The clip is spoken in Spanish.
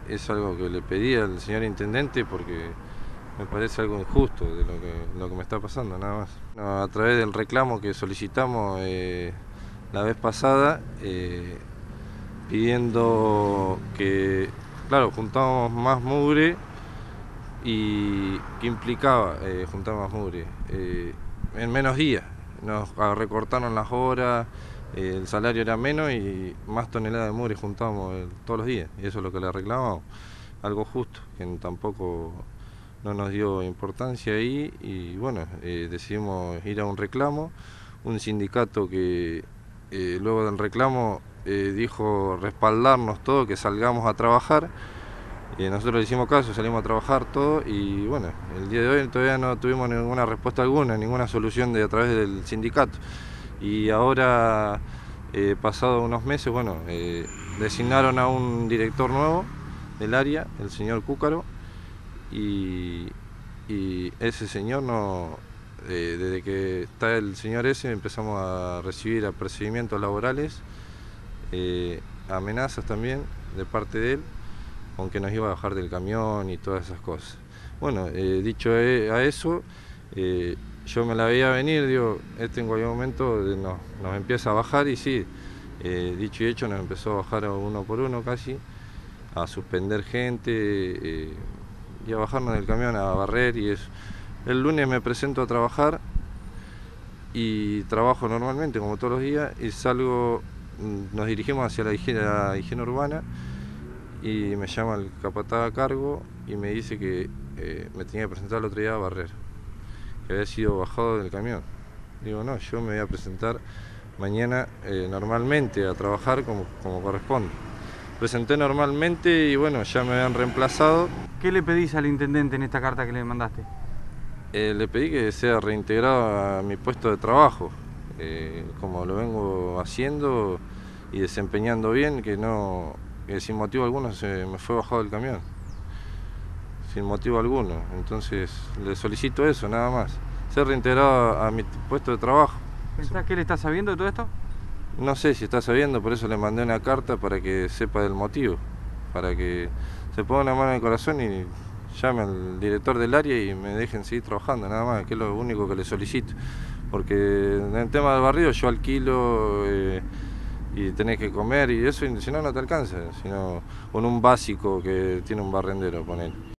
es algo que le pedí al señor intendente porque me parece algo injusto de lo que me está pasando, nada más. A través del reclamo que solicitamos la vez pasada, pidiendo que, claro, juntamos más mugre y que implicaba juntar más mugre en menos días. Nos recortaron las horas, el salario era menos y más toneladas de mugre juntábamos todos los días, y eso es lo que le reclamamos, algo justo, que tampoco no nos dio importancia ahí, y bueno, decidimos ir a un reclamo, un sindicato que luego del reclamo dijo respaldarnos todo, que salgamos a trabajar. Nosotros le hicimos caso, salimos a trabajar todo y bueno, el día de hoy todavía no tuvimos ninguna respuesta alguna, ninguna solución a través del sindicato. Y ahora, pasado unos meses, bueno, designaron a un director nuevo del área, el señor Cúcaro, y ese señor desde que está el señor ese empezamos a recibir apercibimientos laborales, amenazas también de parte de él, aunque nos iba a bajar del camión y todas esas cosas. Bueno, dicho a eso, yo me la veía venir, digo, en cualquier momento nos empieza a bajar y sí, dicho y hecho nos empezó a bajar uno por uno casi, a suspender gente y a bajarnos del camión, a barrer y eso. El lunes me presento a trabajar y trabajo normalmente como todos los días y salgo, nos dirigimos hacia la higiene urbana, y me llama el capataz a cargo y me dice que me tenía que presentar el otro día a barrer, que había sido bajado del camión. Digo, no, yo me voy a presentar mañana normalmente a trabajar como corresponde. Presenté normalmente y bueno, ya me habían reemplazado. ¿Qué le pedís al intendente en esta carta que le mandaste? Le pedí que sea reintegrado a mi puesto de trabajo, como lo vengo haciendo y desempeñando bien, que sin motivo alguno se me fue bajado del camión, sin motivo alguno. Entonces le solicito eso, nada más, ser reintegrado a mi puesto de trabajo. ¿Pensás que él está sabiendo de todo esto? No sé si está sabiendo, por eso le mandé una carta para que sepa del motivo, para que se ponga una mano en el corazón y llame al director del área y me dejen seguir trabajando, nada más, que es lo único que le solicito. Porque en el tema del barrido yo alquilo y tenés que comer y eso, y si no, no te alcanza, sino con un básico que tiene un barrendero, ponele.